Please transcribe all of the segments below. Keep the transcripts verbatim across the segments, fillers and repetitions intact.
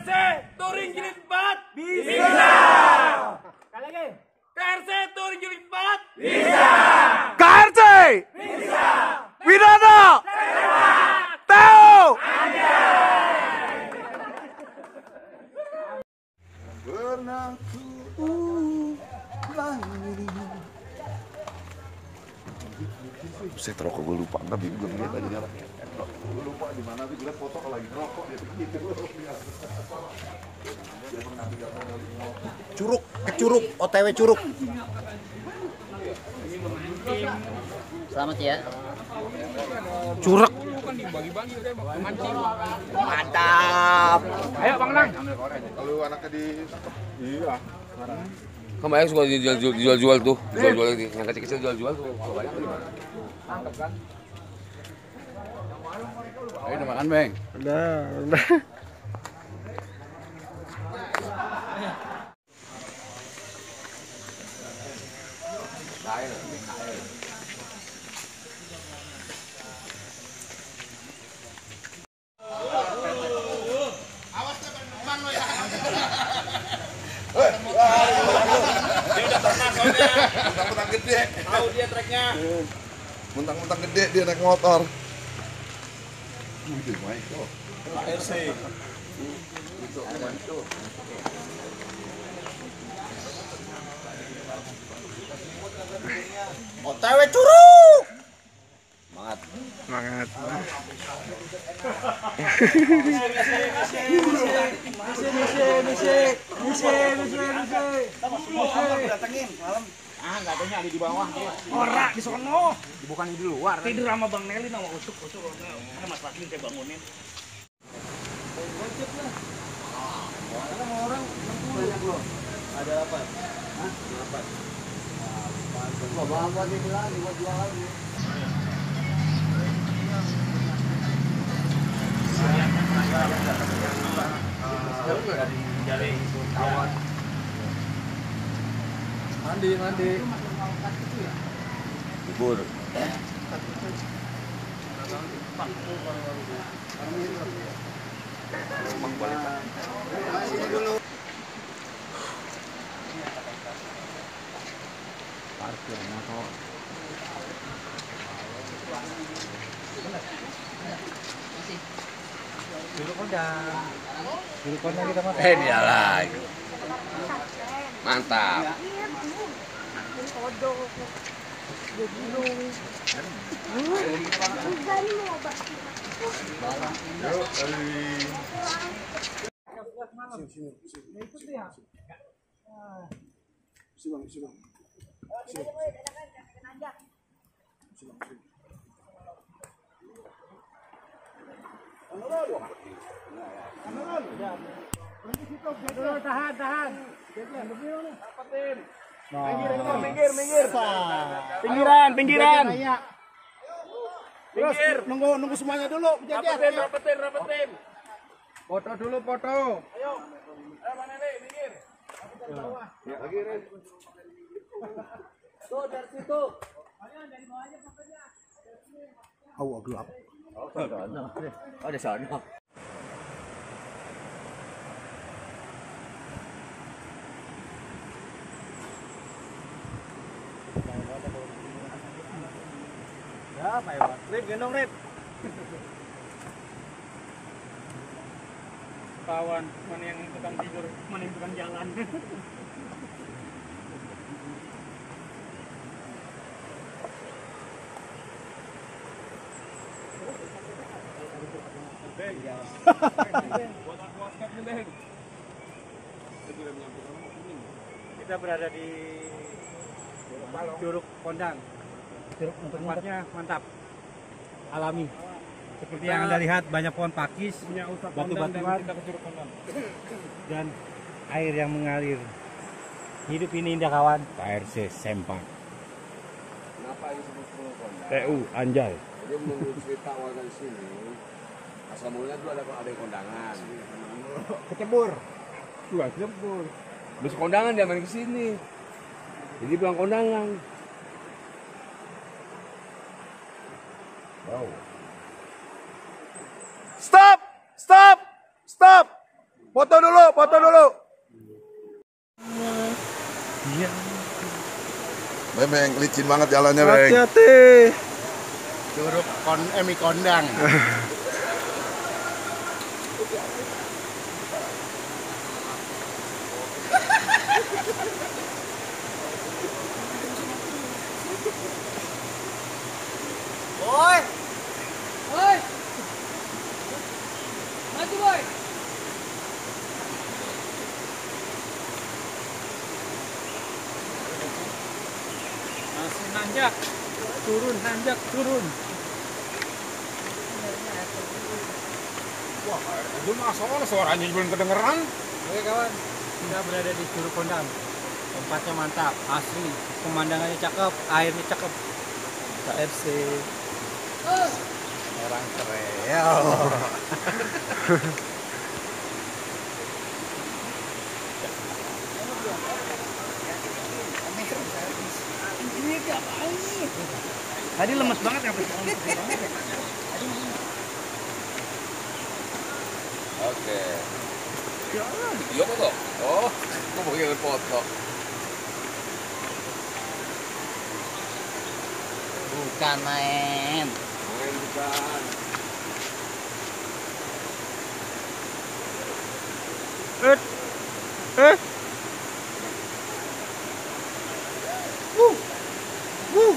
R C touring jilid empat Bisa. Sekali lagi. K R C touring jilid empat Bisa. K R C Bisa. Widodo Teo Pernah ku ulangi. Saya rokok gue lupa, tapi gue lihat aja nyala. Gue lupa di mana tuh, gue liat foto lagi ngerokok dia begitu. Curug, ke Curug, O T W Curug. Selamat ya. Curug. Mantap. Ayo Bang Nang. Kalau anaknya di iya. Kemarin suka dijual-jual tuh, jual-jual ini, yang kecil-kecil jual-jual tuh. Banyak tuh. Mantap kan? Ayo udah makan, Bang. Udah, udah. Dia udah pernah soalnya. Mentang-mentang gede. Tahu dia treknya. Mentang-mentang gede dia naik motor. Wih, main kok. K R C. O T W Curug. Semangat. Semangat. Ah, enggak adanya ada di bawah dia. Ora di sono. Bukan di luar. Tidur sama Bang Nelly sama Usuk, Usuk. Ada Mas Fadlin saya bangunin. Mandi, mandi. Bubur. Parkir motor. Dulu kodang. Dulu kodang kita makan. Eh dia lagi. Mantap. Tahan, tahan. Minggir, minggir. Pinggiran, pinggiran. Terus nunggu nunggu semuanya dulu. Rapetin, rapetin, rapetin. Foto dulu, foto. Ayo. Ayo Bang Nelly, minggir. Tuh dari situ. Awas gelap. Oh, ada sana. Ya, Pak Iwan. Rip, gendong Rip. Kawan, mana yang tukang tidur, mana yang tukang jalan. Kita berada di Curug Kondang. Curug tempatnya mantap. Alami. Seperti yang Anda lihat, banyak pohon pakis, batu-batuan, dan air yang mengalir. Hidup ini indah kawan. K R C Sempang. Kenapa ini disebut Curug Kondang? T U Anjay. Jadi menurut cerita warga di sini, asal mulanya dulu ada ada kondangan. Kecebur. Dua jempol. Terus kondangan dia main ke sini. Jadi bilang kondangan. Wow. Stop! Stop! Stop! Foto dulu, foto dulu. Memang licin banget jalannya, Bang. Hati-hati. Curug kon emi kondang. Boy. Boy. Maju, boy. Masih nanjak. Turun, nanjak, turun. Wah, itu mah soalnya suaranya belum kedengeran. Oke kawan, kita berada di Curug Kondang. Tempatnya mantap, asli, pemandangannya cakep, airnya cakep. K F C. Orang keren. Tadi lemes banget ya, Oke. Video foto? Oh, mau pakai foto. Bukan main. Main bukan. Eh, eh. Wuh, wuh.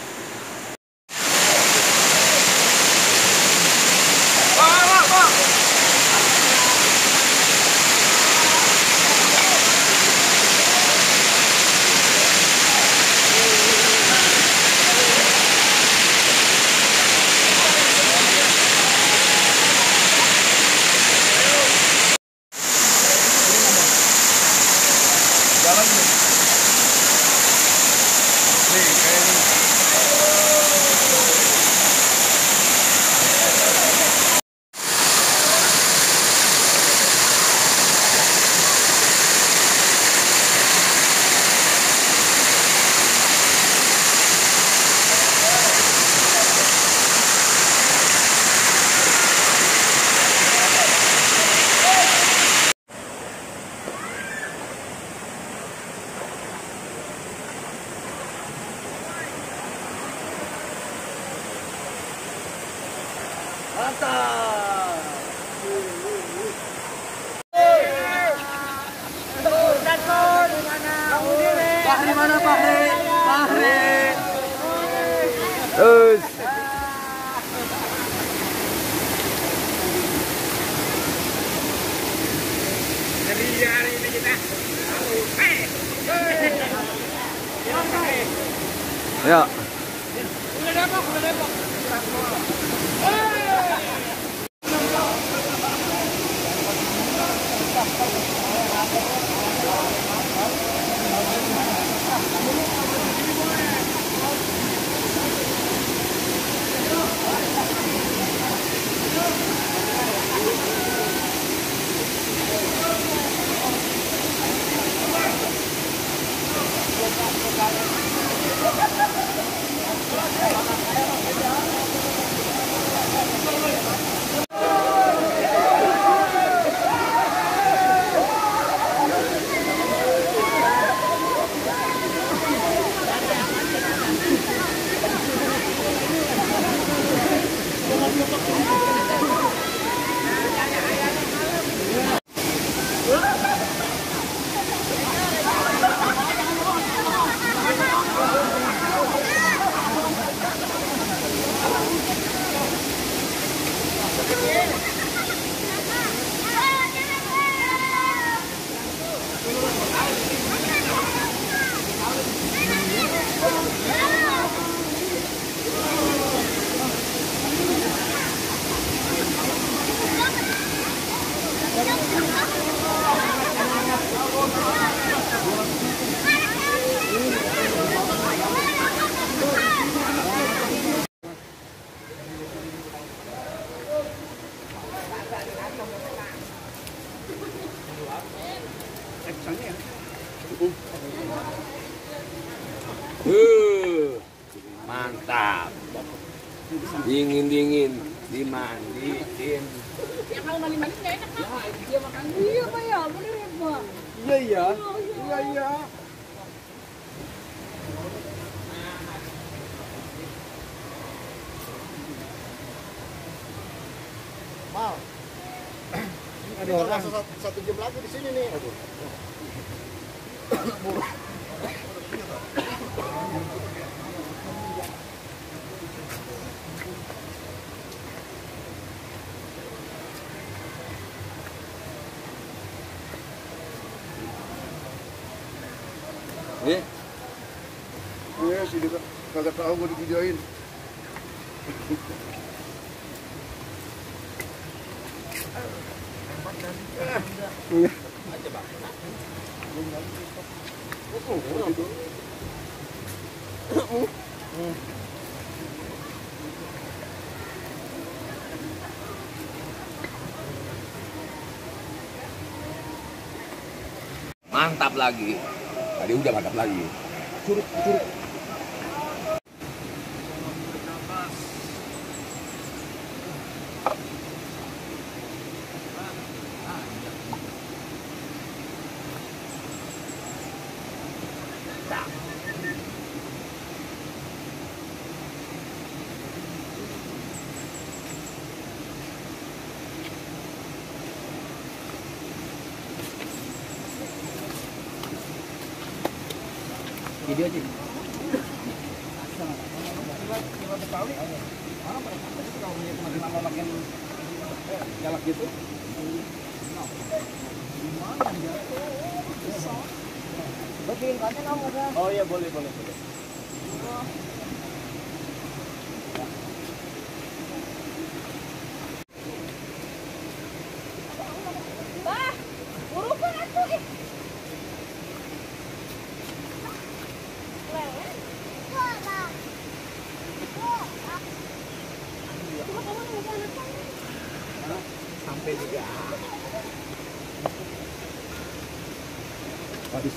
Terus. Jadi hari ini kita. Ya. Uh, mantap. Dingin dingin, dimandiin. Ya kalau mandi-mandi nggak enak kan? Ya, dia makan dia. Iya iya. Iya iya. Mal. Ada orang satu jam lagi di sini nih. Aduh. Eh? Iya sih dia kagak tahu gue di videoin. Mantap lagi. Tadi udah mantap lagi. Curug, curug. Video aja. Galak gitu. Bikin konten om udah. Oh iya boleh boleh boleh. Bah, urukan atuh ih. Lewat. Wah, bah. Wah. Cuma kamu nunggu anak kamu. Sampai juga. Habis.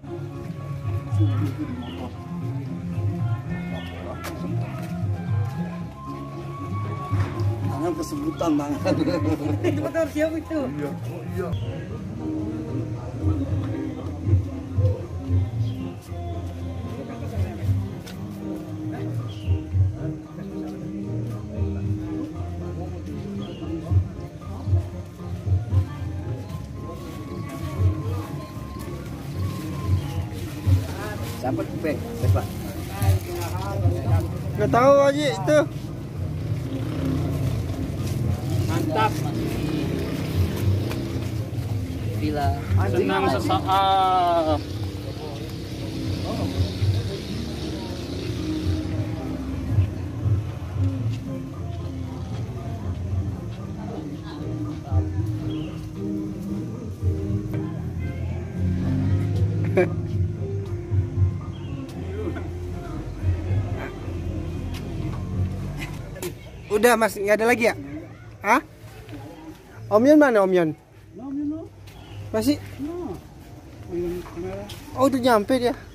Tangan kesebutan tangan. Itu betul siapa itu? Iya, oh iya. Siapa tuh, Bang? Siapa? Nggak tahu aja itu. Mantap. Bila Senang sesaat. Udah mas, nggak ada lagi ya? Hah? Om Yon mana Om Yon? Masih? Oh udah nyampe dia.